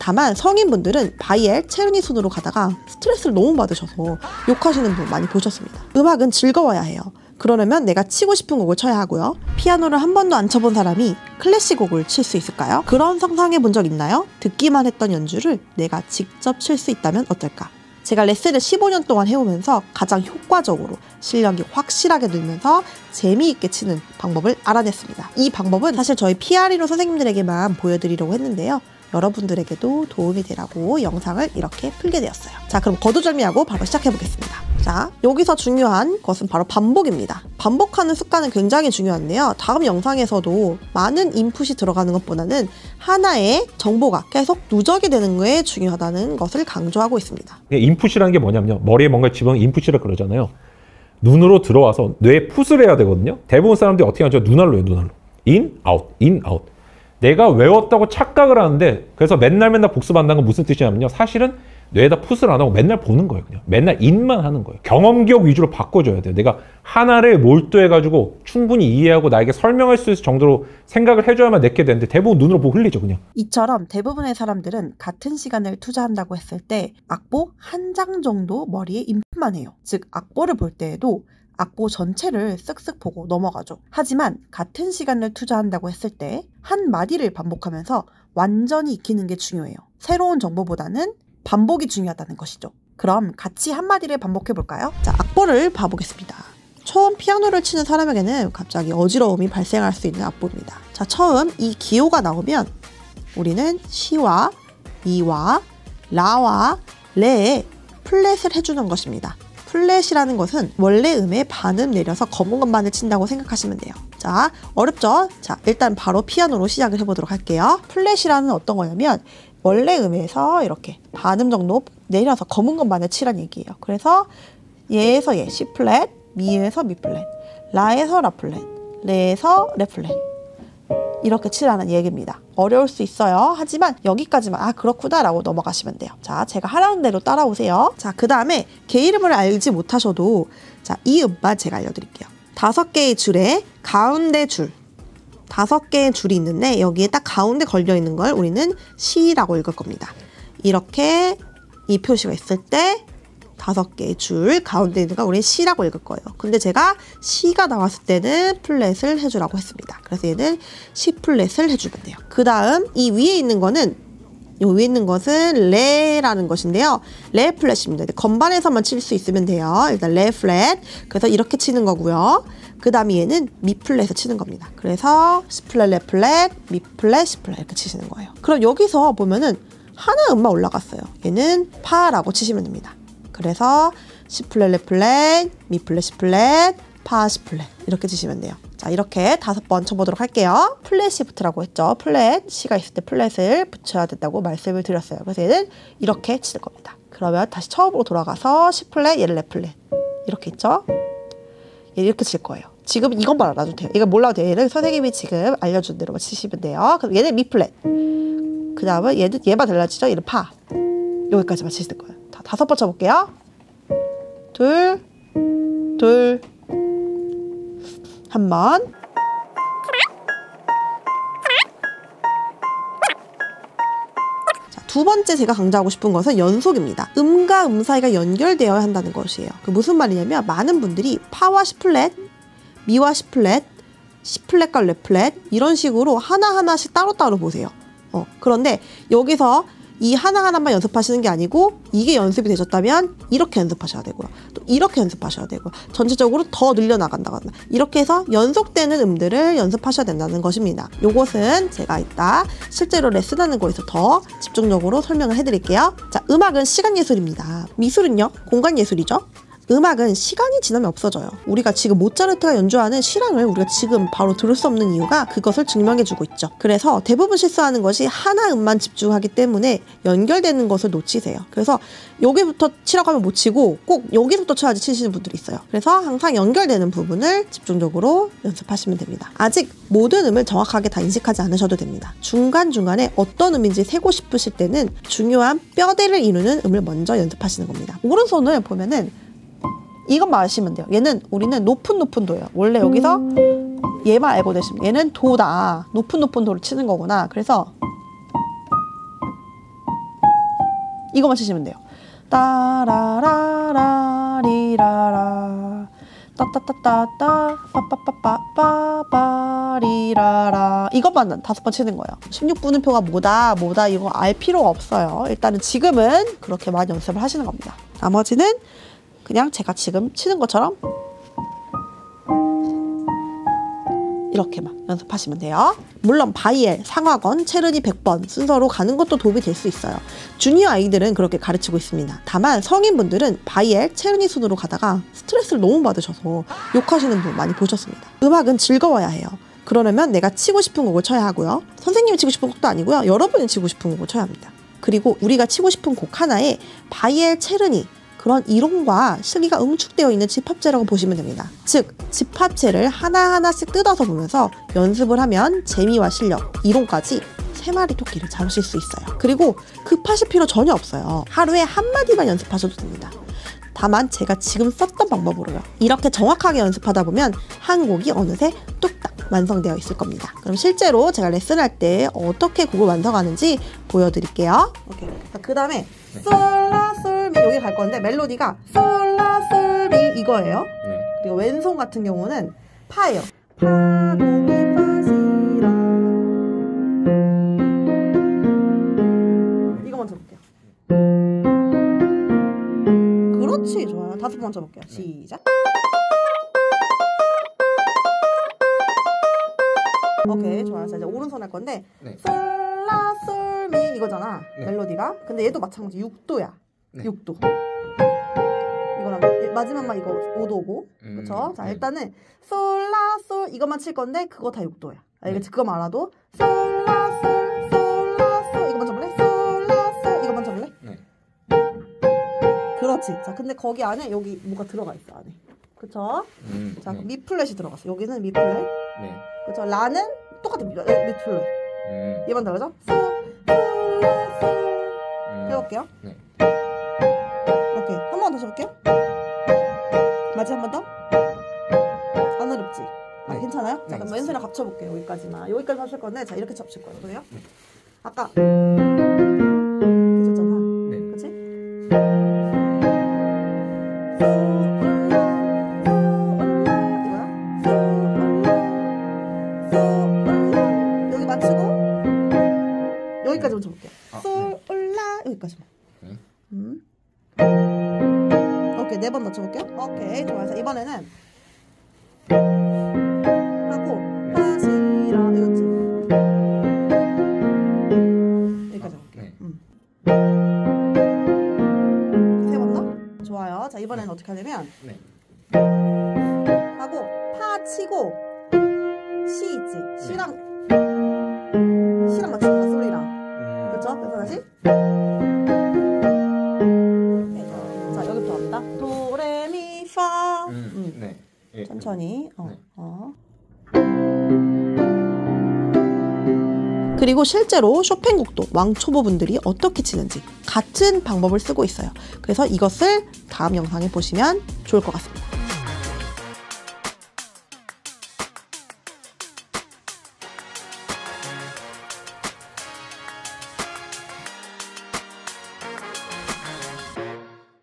다만 성인분들은 바이엘, 체르니 손으로 가다가 스트레스를 너무 받으셔서 욕하시는 분 많이 보셨습니다. 음악은 즐거워야 해요. 그러려면 내가 치고 싶은 곡을 쳐야 하고요. 피아노를 한 번도 안 쳐본 사람이 클래식 곡을 칠 수 있을까요? 그런 상상해 본 적 있나요? 듣기만 했던 연주를 내가 직접 칠 수 있다면 어떨까? 제가 레슨을 15년 동안 해오면서 가장 효과적으로 실력이 확실하게 늘면서 재미있게 치는 방법을 알아냈습니다. 이 방법은 사실 저희 피아니노 선생님들에게만 보여드리려고 했는데요. 여러분들에게도 도움이 되라고 영상을 이렇게 풀게 되었어요. 자, 그럼 거두절미하고 바로 시작해 보겠습니다. 자, 여기서 중요한 것은 바로 반복입니다. 반복하는 습관은 굉장히 중요한데요. 다음 영상에서도 많은 인풋이 들어가는 것보다는 하나의 정보가 계속 누적이 되는 게 중요하다는 것을 강조하고 있습니다. 인풋이라는 게 뭐냐면요. 머리에 뭔가 집어넣은 인풋이라 그러잖아요. 눈으로 들어와서 뇌에 풋을 해야 되거든요. 대부분 사람들이 어떻게 하죠? 눈알로 해요, 눈알로. 인, 아웃, 인, 아웃. 내가 외웠다고 착각을 하는데, 그래서 맨날 복습한다는 건 무슨 뜻이냐면요. 사실은 뇌에다 풋을 안 하고 맨날 보는 거예요. 그냥 맨날 인만 하는 거예요. 경험 기억 위주로 바꿔줘야 돼요. 내가 하나를 몰두해가지고 충분히 이해하고 나에게 설명할 수 있을 정도로 생각을 해줘야만 내게 되는데 대부분 눈으로 보고 흘리죠, 그냥. 이처럼 대부분의 사람들은 같은 시간을 투자한다고 했을 때 악보 한 장 정도 머리에 인풋만 해요. 즉 악보를 볼 때에도 악보 전체를 쓱쓱 보고 넘어가죠. 하지만 같은 시간을 투자한다고 했을 때 한 마디를 반복하면서 완전히 익히는 게 중요해요. 새로운 정보보다는 반복이 중요하다는 것이죠. 그럼 같이 한마디를 반복해 볼까요? 자, 악보를 봐보겠습니다. 처음 피아노를 치는 사람에게는 갑자기 어지러움이 발생할 수 있는 악보입니다. 자, 처음 이 기호가 나오면 우리는 시와 미와 라와 레에 플랫을 해주는 것입니다. 플랫이라는 것은 원래 음에 반음 내려서 검은 것만을 친다고 생각하시면 돼요. 자, 어렵죠? 자, 일단 바로 피아노로 시작을 해보도록 할게요. 플랫이라는 어떤 거냐면 원래 음에서 이렇게 반음 정도 내려서 검은 것만을 치란 얘기예요. 그래서 예에서 예, C 플랫, 미에서 미 플랫, 라에서 라 플랫, 레에서 레 플랫 이렇게 치라는 얘기입니다. 어려울 수 있어요. 하지만 여기까지만 그렇구나 라고 넘어가시면 돼요. 자, 제가 하라는 대로 따라오세요. 자, 그 다음에 개 이름을 알지 못하셔도 자, 이 음만 제가 알려드릴게요. 5개의 줄에 가운데 줄 5개의 줄이 있는데 여기에 딱 가운데 걸려있는 걸 우리는 시라고 읽을 겁니다. 이렇게 이 표시가 있을 때 5개의 줄 가운데 있는 거 우리는 시라고 읽을 거예요. 근데 제가 시가 나왔을 때는 플랫을 해주라고 했습니다. 그래서 얘는 시 플랫을 해주면 돼요. 그 다음 이 위에 있는 거는 이 위에 있는 것은 레라는 것인데요. 레 플랫입니다. 건반에서만 칠 수 있으면 돼요. 일단 레 플랫. 그래서 이렇게 치는 거고요. 그 다음에 얘는 미 플랫에서 치는 겁니다. 그래서 시 플랫, 레 플랫, 미 플랫, 시 플랫 이렇게 치시는 거예요. 그럼 여기서 보면은 하나 음만 올라갔어요. 얘는 파라고 치시면 됩니다. 그래서 C 플랫, 레 플랫, 미 플랫, 시 플랫, 파, 시 플랫 이렇게 치시면 돼요. 자, 이렇게 5번 쳐보도록 할게요. 플랫 시프트라고 했죠. 플랫, C가 있을 때 플랫을 붙여야 된다고 말씀을 드렸어요. 그래서 얘는 이렇게 칠 겁니다. 그러면 다시 처음으로 돌아가서 C 플랫, 얘를 레 플랫 이렇게 있죠. 얘 이렇게 칠 거예요. 지금 이것만 알아도 돼요. 이거 몰라도 돼요. 얘는 선생님이 지금 알려준 대로만 치시면 돼요. 그럼 얘는 미 플랫. 그 다음은 얘는 얘만 달라지죠. 얘는 파. 여기까지만 치실 거예요. 다 5번 쳐볼게요. 둘, 둘, 한 번. 자, 두 번째 제가 강조하고 싶은 것은 연속입니다. 음과 음 사이가 연결되어야 한다는 것이에요. 그 무슨 말이냐면 많은 분들이 파와 C 플랫, 미와 C 플랫, C 플랫과 레 플랫 이런 식으로 하나하나씩 따로따로 보세요. 그런데 여기서 이 하나하나만 연습하시는 게 아니고 이게 연습이 되셨다면 이렇게 연습하셔야 되고요. 또 이렇게 연습하셔야 되고요. 전체적으로 더 늘려나간다거나 이렇게 해서 연속되는 음들을 연습하셔야 된다는 것입니다. 요것은 제가 이따 실제로 레슨하는 거에서 더 집중적으로 설명을 해드릴게요. 자, 음악은 시간 예술입니다. 미술은요? 공간 예술이죠. 음악은 시간이 지나면 없어져요. 우리가 지금 모차르트가 연주하는 실황을 우리가 지금 바로 들을 수 없는 이유가 그것을 증명해주고 있죠. 그래서 대부분 실수하는 것이 하나 음만 집중하기 때문에 연결되는 것을 놓치세요. 그래서 여기부터 치라고 하면 못 치고 꼭 여기서부터 쳐야지 치시는 분들이 있어요. 그래서 항상 연결되는 부분을 집중적으로 연습하시면 됩니다. 아직 모든 음을 정확하게 다 인식하지 않으셔도 됩니다. 중간중간에 어떤 음인지 세고 싶으실 때는 중요한 뼈대를 이루는 음을 먼저 연습하시는 겁니다. 오른손을 보면은 이것만 아시면 돼요. 얘는 우리는 높은 도예요. 원래 여기서 얘만 알고 계시면 얘는 도다. 높은 도를 치는 거구나. 그래서 이거만 치시면 돼요. 따라라라리라라 따따따따따 빠빠빠빠빠바리라라 이것만 5번 치는 거예요. 16분음표가 뭐다 이거 알 필요가 없어요. 일단은 지금은 그렇게 많이 연습을 하시는 겁니다. 나머지는 그냥 제가 지금 치는 것처럼 이렇게만 연습하시면 돼요. 물론 바이엘, 상하건, 체르니 100번 순서로 가는 것도 도움이 될 수 있어요. 주니어 아이들은 그렇게 가르치고 있습니다. 다만 성인분들은 바이엘, 체르니 순으로 가다가 스트레스를 너무 받으셔서 욕하시는 분 많이 보셨습니다. 음악은 즐거워야 해요. 그러려면 내가 치고 싶은 곡을 쳐야 하고요. 선생님이 치고 싶은 곡도 아니고요. 여러분이 치고 싶은 곡을 쳐야 합니다. 그리고 우리가 치고 싶은 곡 하나에 바이엘, 체르니 그런 이론과 실기가 응축되어 있는 집합체라고 보시면 됩니다. 즉, 집합체를 하나하나씩 뜯어서 보면서 연습을 하면 재미와 실력, 이론까지 3마리 토끼를 잡으실 수 있어요. 그리고 급하실 필요 전혀 없어요. 하루에 1마디만 연습하셔도 됩니다. 다만 제가 지금 썼던 방법으로요. 이렇게 정확하게 연습하다 보면 한 곡이 어느새 뚝딱 완성되어 있을 겁니다. 그럼 실제로 제가 레슨할 때 어떻게 곡을 완성하는지 보여드릴게요. 오케이. 그 다음에 솔라솔미 여기 갈 건데 멜로디가 솔라솔미 이거예요. 그리고 왼손 같은 경우는 파예요. 파도미파시라 이거 먼저 볼게요. 그렇지, 좋아요. 5번 먼저 볼게요. 시작. 오케이, 좋아요. 자, 이제 오른손 할 건데 솔라솔미 이거잖아. 멜로디가. 근데 얘도 마찬가지 6도야. 6도. 이거랑 마지막만 이거 5도고. 그렇죠? 자, 일단은 솔라솔 이것만 칠 건데 그거 다 6도야. 알겠지? 그거만 알아도 솔라솔 이거 먼저 볼래? 솔라솔 이거 먼저 볼래? 그렇지. 자, 근데 거기 안에 여기 뭐가 들어가 있어, 안에. 그쵸? 자, 미 플랫이 들어갔어. 여기는 미 플랫. 그쵸? 라는 똑같아. 미 플랫. 얘만 다르죠? 해볼게요. 오케이. 한 번 더 쳐볼게요. 마지막 한 번 더. 안 어렵지? 아, 괜찮아요? 자, 그럼 왼손이랑 합쳐볼게요. 여기까지만. 여기까지 하실 건데, 자, 이렇게 쳐보실 거예요. 그래요? 아까. 괜찮잖아. 그치? 여기 맞추고 여기까지 먼저 볼게요. 솔 올라 여기까지만. 오케이, 4번 맞춰볼게요. 오케이, 좋아요. 자, 이번에는 하고 하시라 이거지. 여기까지 볼게요. 3번 더. 좋아요. 자, 이번에는 어떻게 하냐면 하고 파 치고 시 있지. 시랑 맞춘다. 소리랑. 그렇죠? 그래서 다시. 자, 여기부터 갑니다. 도레미파. 천천히. 그리고 실제로 쇼팽곡도 왕초보분들이 어떻게 치는지 같은 방법을 쓰고 있어요. 그래서 이것을 다음 영상에 보시면 좋을 것 같습니다.